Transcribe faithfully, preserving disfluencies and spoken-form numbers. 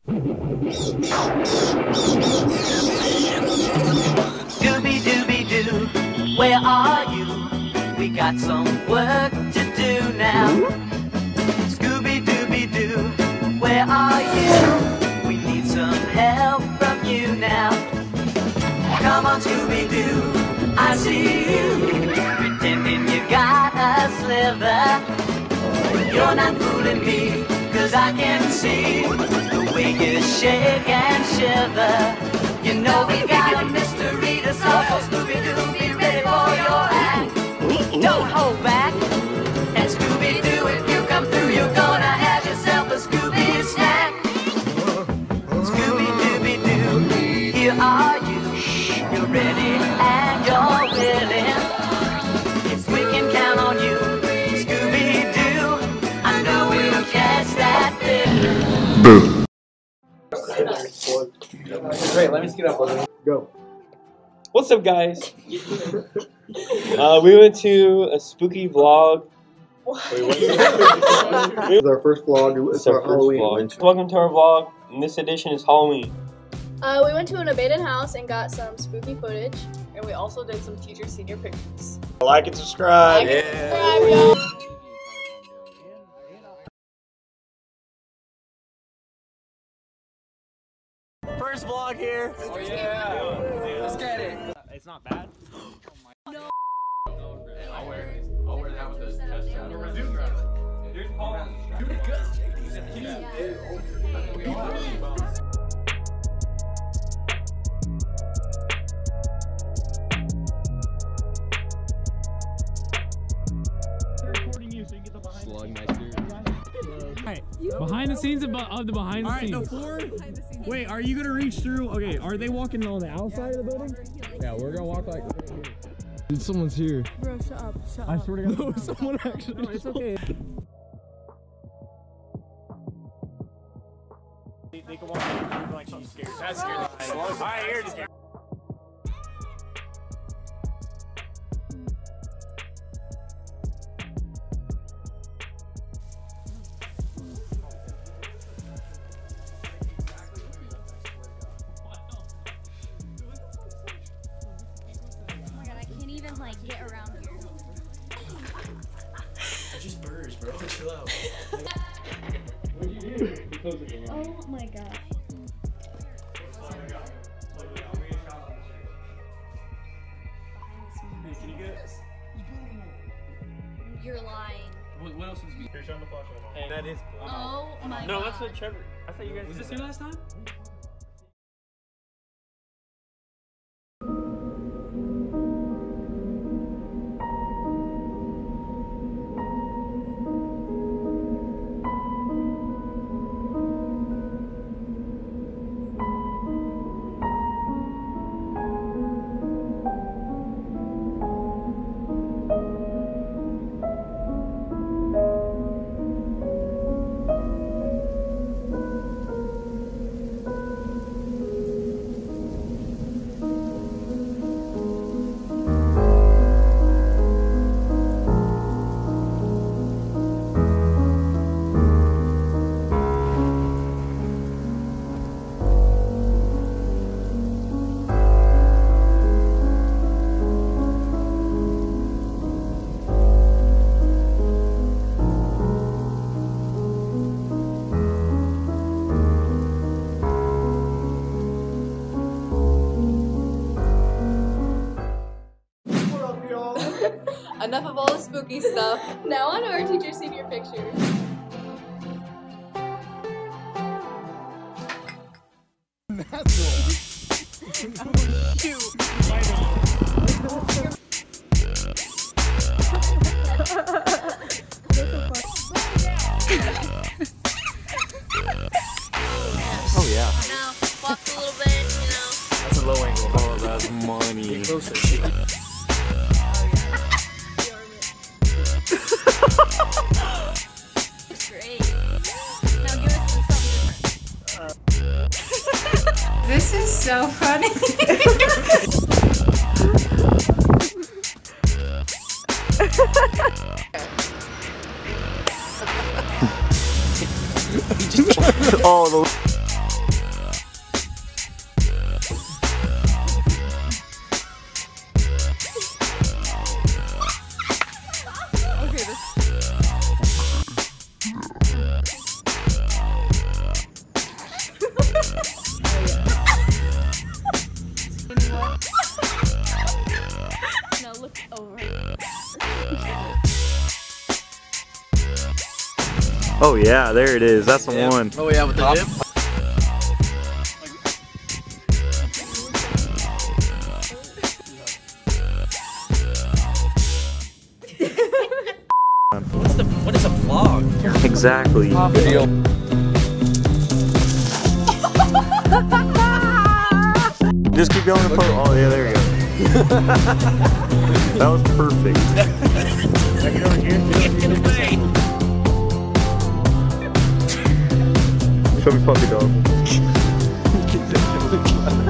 Scooby-Dooby-Doo, where are you? We got some work to do now. Scooby-Dooby-Doo, where are you? We need some help from you now. Come on, Scooby-Doo, I see you, pretending you got a sliver. You're not fooling me, cause I can see the way you shake and shiver. You know we got a mystery to solve, so Scooby-Doo, be ready for your act. Don't hold back, and Scooby-Doo, if you come through, you're gonna have yourself a Scooby snack. Scooby-Dooby-Doo, here are you, you're ready and you're willing. If we can count on you, Scooby-Doo, I know we'll catch that fish. Boo. Great, let me get up. Go. What's up, guys? uh, we went to a spooky vlog. This is our first vlog. It's our Halloween. Vlog. Welcome to our vlog. And this edition is Halloween. Uh, we went to an abandoned house and got some spooky footage. And we also did some teacher senior pictures. Like and subscribe. Like and subscribe, y'all. First vlog here. Oh yeah. Let's get it. It's not bad. Oh my no. I'll wear it. I'll wear that with the chest strap. Dude, Paul. Recording you so you get the behind. Alright, behind the scenes of, of the behind the scenes. Alright, the floor. Wait, are you gonna reach through? Okay, are they walking on the outside of the building? Yeah, we're gonna walk like. Dude, someone's here. Bro, shut up, shut I up. swear to God. No, someone actually. No, it's okay. They, they can walk in like she's scared. That's scared. Alright, here it is. Like get around here. Just birds, bro. Chill out. What'd you do? Oh my gosh. Hey, can you get it? You're lying. What, what else is me? Here, show him the flashlight. Hey, that is. Oh my No, god. that's what Trevor. I thought you guys. Was this here last time? Enough of all the spooky stuff. Now on to our teacher senior picture. Oh yeah. Now walk a little bit, you know. That's a low angle. Oh, that's money. Get closer. Great. Now give us something different. This is so funny. Oh, the Oh yeah, there it is. That's the Yeah. one. Oh yeah, with the dip. What's the what is a vlog? Exactly. Video. Just keep going and put. Oh yeah, there we go. That was perfect. Show me puppy dog.